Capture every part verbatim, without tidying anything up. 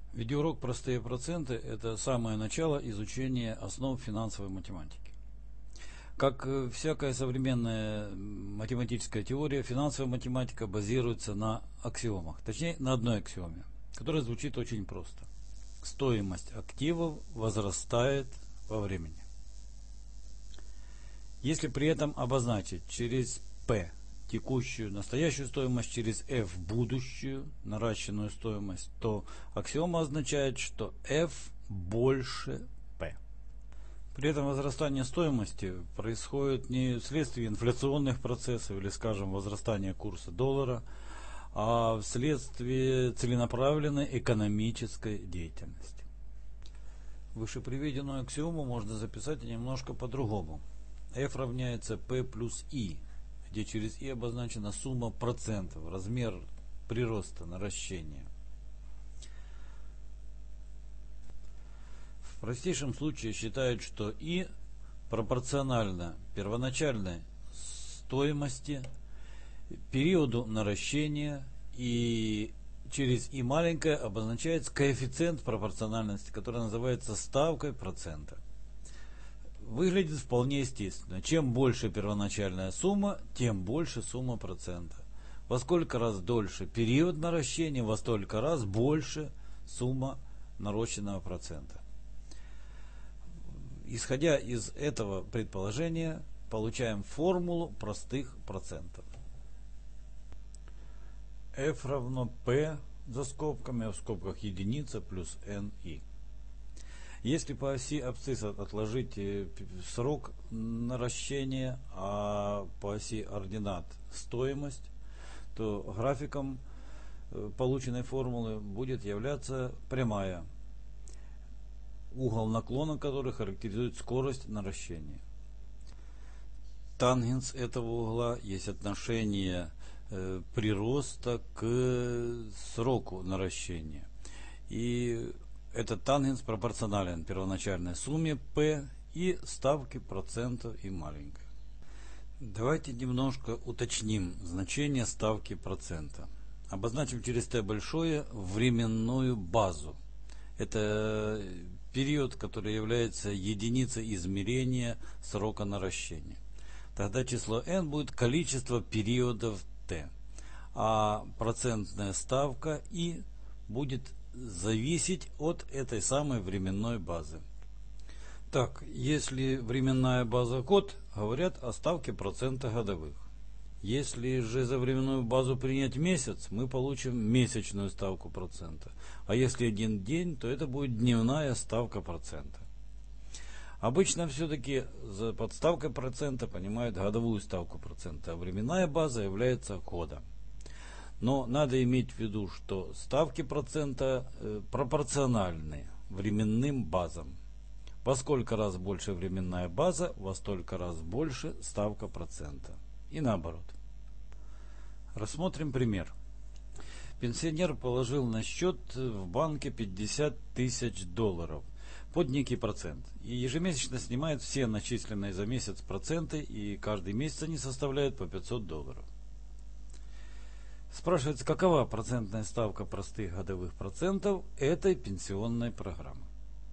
Видеоурок «Простые проценты» – это самое начало изучения основ финансовой математики. Как всякая современная математическая теория, финансовая математика базируется на аксиомах, точнее на одной аксиоме, которая звучит очень просто. Стоимость активов возрастает во времени. Если при этом обозначить через P текущую, настоящую стоимость, через F будущую, наращенную стоимость, то аксиома означает, что F больше P. При этом возрастание стоимости происходит не вследствие инфляционных процессов или, скажем, возрастания курса доллара, а вследствие целенаправленной экономической деятельности. Вышеприведенную аксиому можно записать немножко по-другому. F равняется P плюс I, где через I обозначена сумма процентов, размер прироста, наращения. В простейшем случае считают, что I пропорционально первоначальной стоимости, периоду наращения, и через I маленькое обозначается коэффициент пропорциональности, который называется ставкой процента. Выглядит вполне естественно. Чем больше первоначальная сумма, тем больше сумма процента. Во сколько раз дольше период наращения, во столько раз больше сумма нарощенного процента. Исходя из этого предположения, получаем формулу простых процентов. F равно P за скобками, а в скобках единица плюс эн и. Если по оси абсцисса отложить срок наращения, а по оси ординат стоимость, то графиком полученной формулы будет являться прямая, угол наклона которой характеризует скорость наращения. Тангенс этого угла есть отношение э, прироста к сроку наращения. И этот тангенс пропорционален первоначальной сумме P и ставке процентов и маленькой. Давайте немножко уточним значение ставки процента. Обозначим через T большое временную базу. Это период, который является единицей измерения срока наращения. Тогда число n будет количество периодов T, а процентная ставка I будет зависеть от этой самой временной базы. Так, если временная база год, говорят о ставке процента годовых. Если же за временную базу принять месяц, мы получим месячную ставку процента. А если один день, то это будет дневная ставка процента. Обычно все-таки за подставкой процента понимают годовую ставку процента, а временная база является годом. Но надо иметь в виду, что ставки процента э, пропорциональны временным базам. Во сколько раз больше временная база, во столько раз больше ставка процента. И наоборот. Рассмотрим пример. Пенсионер положил на счет в банке пятьдесят тысяч долларов под некий процент. И ежемесячно снимает все начисленные за месяц проценты, и каждый месяц они составляют по пятьсот долларов. Спрашивается, какова процентная ставка простых годовых процентов этой пенсионной программы.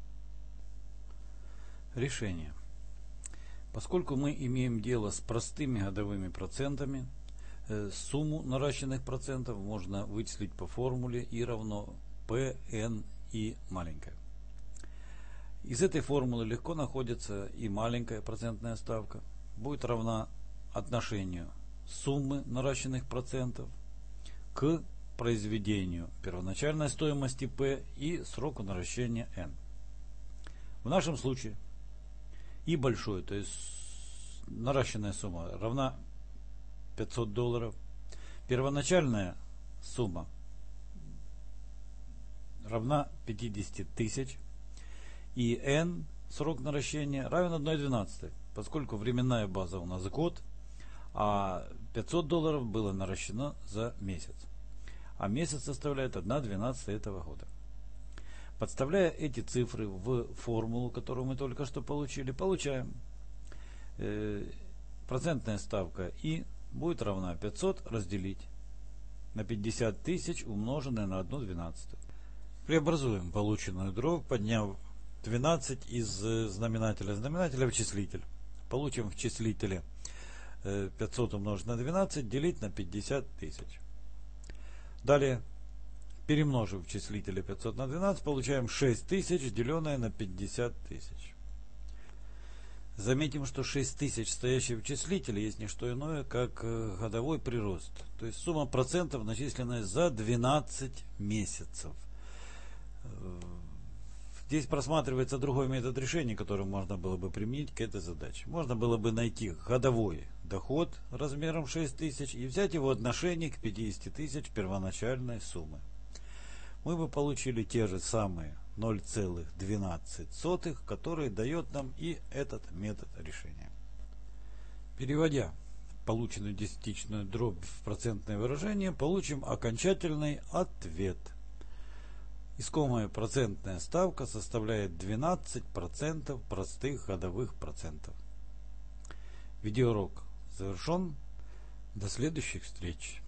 Решение. Поскольку мы имеем дело с простыми годовыми процентами, сумму наращенных процентов можно вычислить по формуле I равно P, N и маленькая. Из этой формулы легко находится и маленькая процентная ставка. Будет равна отношению суммы наращенных процентов к произведению первоначальной стоимости P и сроку наращения N. В нашем случае I большой, то есть наращенная сумма, равна пятьсот долларов. Первоначальная сумма равна пятидесяти тысяч. И N, срок наращения, равен одной двенадцатой, поскольку временная база у нас год, а пятьсот долларов было наращено за месяц. А месяц составляет одна двенадцатая этого года. Подставляя эти цифры в формулу, которую мы только что получили, получаем э, процентная ставка I будет равна пятьсот разделить на пятьдесят тысяч, умноженное на одну двенадцатую. Преобразуем полученную дробь, подняв двенадцать из знаменателя знаменателя в числитель. Получим в числителе пятьсот умножить на двенадцать, делить на пятьдесят тысяч. Далее, перемножив в числителе пятьсот на двенадцать, получаем шесть тысяч, деленное на пятьдесят тысяч. Заметим, что шесть тысяч, стоящие в числителе, есть не что иное, как годовой прирост. То есть сумма процентов, начисленная за двенадцать месяцев. Здесь просматривается другой метод решения, который можно было бы применить к этой задаче. Можно было бы найти годовой доход размером шесть тысяч и взять его отношение к пятидесяти тысяч первоначальной суммы. Мы бы получили те же самые ноль целых двенадцать сотых, которые дает нам и этот метод решения. Переводя полученную десятичную дробь в процентное выражение, получим окончательный ответ. Искомая процентная ставка составляет двенадцать процентов простых годовых процентов. Видеоурок завершен. До следующих встреч.